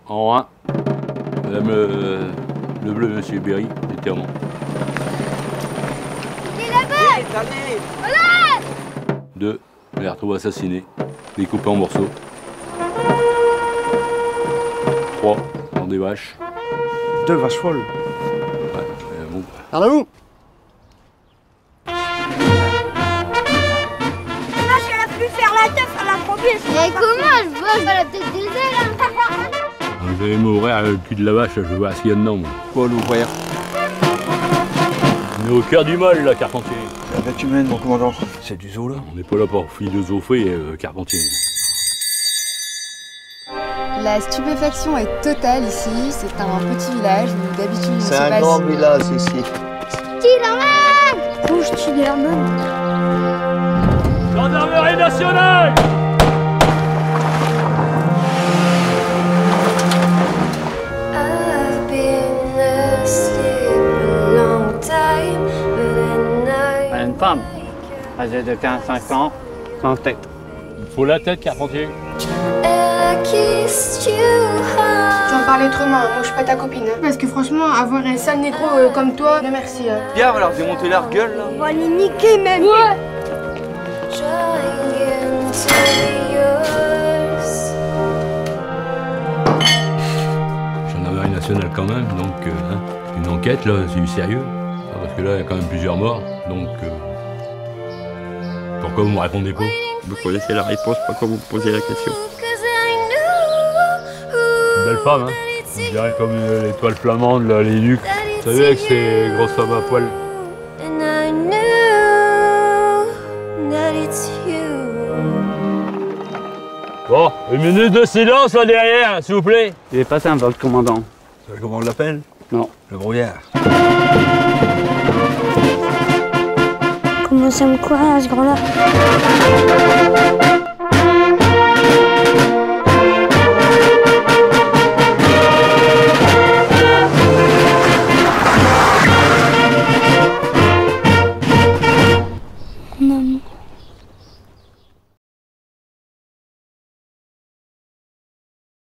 En 1, Madame le bleu, Monsieur Berry, déterrement. Il est là-bas. 2, on les retrouve assassinés, découpés en morceaux. 3, dans des vaches. 2 vaches folles. Ouais, bon. Arnaud! Faire la teuf à l'improviste. Mais comment je vois la tête des ailes. Vous allez m'ouvrir le cul de la vache, je vais voir ce qu'il y a dedans. Moi. Quoi l'ouvrir? On est au cœur du mal, là, Carpentier. La bête humaine, mon commandant. C'est du zoo, là. On n'est pas là pour philosopher, Carpentier. La stupéfaction est totale ici. C'est un petit village où d'habitude il ne se C'est un passe... grand village ici. Tilerman. Bouge, Tilerman. Gendarmerie nationale! Une femme, âgée de 15-5 ans, sans tête. Il faut la tête, Carpentier. Tu en parles trop mal, moi je suis pas ta copine. Parce que franchement, avoir un sale négro comme toi, non merci. Pierre va leur démonter leur gueule, là. On va les niquer même. Ouais. Gendarmerie nationale quand même, donc une enquête, là, c'est du sérieux. Parce que là, il y a quand même plusieurs morts, donc pourquoi vous me répondez pas? Vous connaissez la réponse, pourquoi vous me posez la question? Une belle femme, hein. Je dirais comme l'étoile flamande, là, les nuques. Vous savez, avec ces grosses femmes à poil. Bon, une minute de silence là derrière, s'il vous plaît. Il est pas simple, votre commandant. Vous savez comment on l'appelle? Non. Le brouillard. Comment ça me courir à ce grand-là?